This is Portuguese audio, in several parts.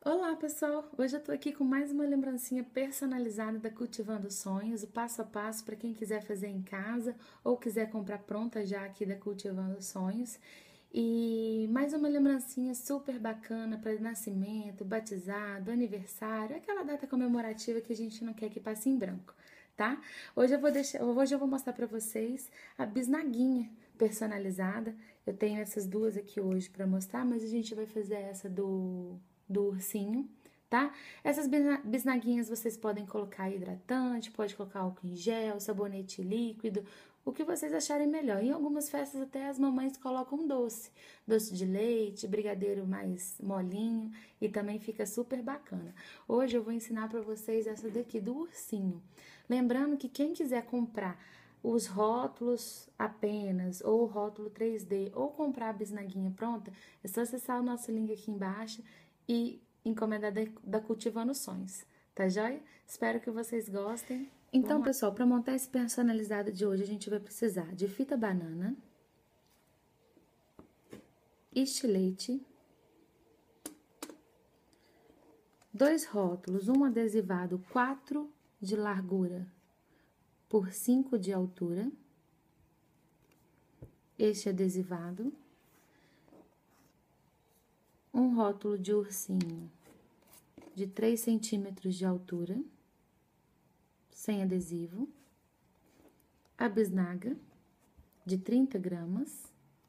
Olá, pessoal! Hoje eu tô aqui com mais uma lembrancinha personalizada da Cultivando Sonhos, o passo a passo para quem quiser fazer em casa ou quiser comprar pronta já aqui da Cultivando Sonhos. E mais uma lembrancinha super bacana para nascimento, batizado, aniversário, aquela data comemorativa que a gente não quer que passe em branco, tá? Hoje eu vou mostrar para vocês a bisnaguinha personalizada. Eu tenho essas duas aqui hoje para mostrar, mas a gente vai fazer essa do ursinho, tá? Essas bisnaguinhas vocês podem colocar hidratante, pode colocar álcool em gel, sabonete líquido, o que vocês acharem melhor. Em algumas festas até as mamães colocam doce de leite, brigadeiro mais molinho e também fica super bacana. Hoje eu vou ensinar para vocês essa daqui do ursinho. Lembrando que quem quiser comprar os rótulos apenas, ou o rótulo 3D, ou comprar a bisnaguinha pronta, é só acessar o nosso link aqui embaixo e encomendar da Cultivando Sonhos, tá joia? Espero que vocês gostem. Então, pessoal, para montar esse personalizado de hoje, a gente vai precisar de fita banana, estilete, 2 rótulos, um adesivado 4 de largura por 5 de altura, este adesivado, um rótulo de ursinho de 3 centímetros de altura, sem adesivo, a bisnaga de 30 gramas,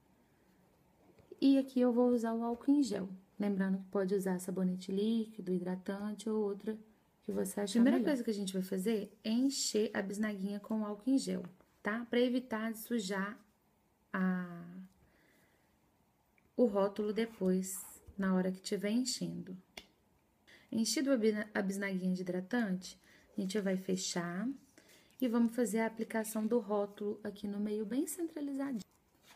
e aqui eu vou usar o álcool em gel, lembrando que pode usar sabonete líquido, hidratante ou outra que você achar melhor. A primeira coisa que a gente vai fazer é encher a bisnaguinha com álcool em gel, tá? Para evitar de sujar o rótulo depois, na hora que estiver enchendo. Enchido a bisnaguinha de hidratante, a gente vai fechar e vamos fazer a aplicação do rótulo aqui no meio, bem centralizadinho.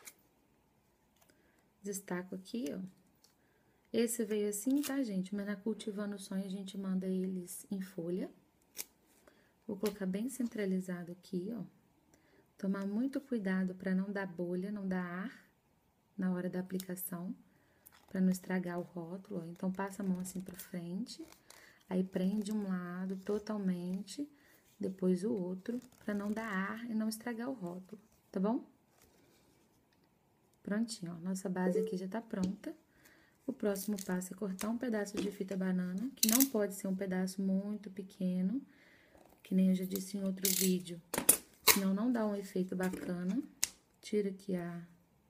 Destaco aqui, ó. Esse veio assim, tá, gente? Mas na Cultivando Sonho a gente manda eles em folha. Vou colocar bem centralizado aqui, ó. Tomar muito cuidado para não dar bolha, não dar ar na hora da aplicação, para não estragar o rótulo, ó. Então, passa a mão assim pra frente, aí prende um lado totalmente, depois o outro, para não dar ar e não estragar o rótulo, tá bom? Prontinho, ó, nossa base aqui já tá pronta. O próximo passo é cortar um pedaço de fita banana, que não pode ser um pedaço muito pequeno, que nem eu já disse em outro vídeo, senão não dá um efeito bacana. Tira aqui a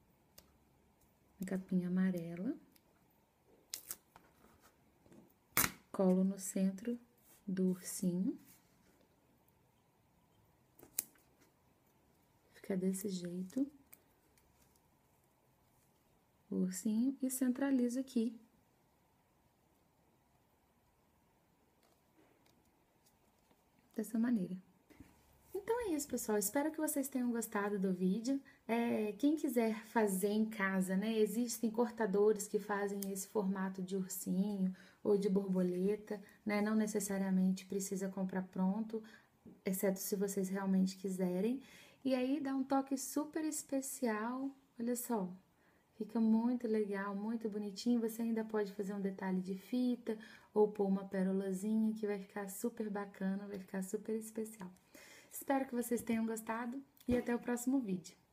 capinha amarela. Colo no centro do ursinho. Fica desse jeito. O ursinho e centralizo aqui. Dessa maneira. Então é isso, pessoal. Espero que vocês tenham gostado do vídeo. Quem quiser fazer em casa, né? Existem cortadores que fazem esse formato de ursinho ou de borboleta, né? Não necessariamente precisa comprar pronto, exceto se vocês realmente quiserem. E aí dá um toque super especial. Olha só. Fica muito legal, muito bonitinho. Você ainda pode fazer um detalhe de fita ou pôr uma pérolazinha que vai ficar super bacana, vai ficar super especial. Espero que vocês tenham gostado e até o próximo vídeo.